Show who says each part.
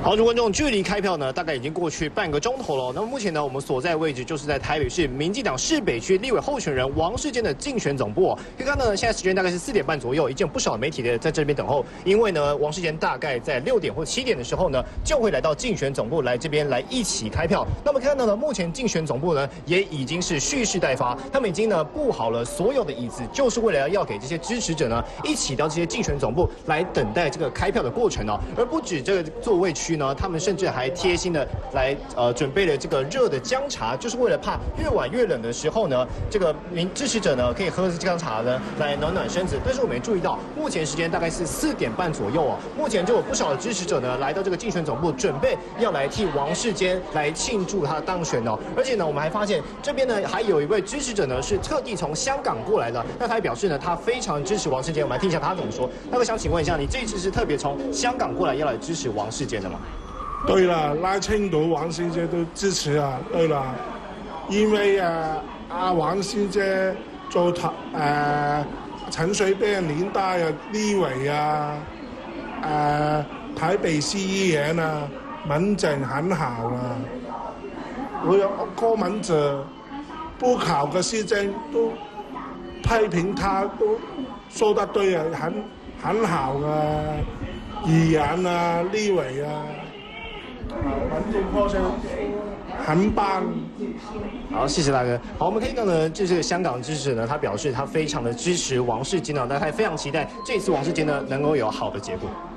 Speaker 1: 好，诸位观众，距离开票呢，大概已经过去半个钟头了。那么目前呢，我们所在位置就是在台北市民进党市北区立委候选人王世坚的竞选总部。可以看到呢，现在时间大概是4点半左右，已经有不少媒体的在这边等候。因为呢，王世坚大概在6点或7点的时候呢，就会来到竞选总部来这边来一起开票。那么看到呢，目前竞选总部呢也已经是蓄势待发，他们已经呢布好了所有的椅子，就是为了要给这些支持者呢一起到这些竞选总部来等待这个开票的过程哦。而不止这个座位区呢，他们甚至还贴心的来准备了这个热的姜茶，就是为了怕越晚越冷的时候呢，这个支持者呢可以喝姜茶呢来暖暖身子。但是我们也注意到，目前时间大概是4点半左右哦，目前就有不少的支持者呢来到这个竞选总部，准备要来替王世坚来庆祝他的当选哦。而且呢，我们还发现这边呢还有一位支持者呢是特地从香港过来的，那他还表示呢他非常支持王世坚。我们来听一下他怎么说。那我想请问一下，你这一次是特别从香港过来要来支持王世坚的吗？
Speaker 2: 对了，拉青岛王世坚都支持啊。对了，因为王世坚做陈水扁年代啊，立委啊，台北市议员啊，门诊很好啊。我有柯文哲不考嘅施政都批评他，都說得對啊，很好啊，議員啊，立委啊。民政科長很棒。
Speaker 1: 好，谢谢大哥。好，我们可以看到呢，就是香港支持者呢，他表示他非常的支持王世坚呢，但他也非常期待这次王世坚呢能够有好的结果。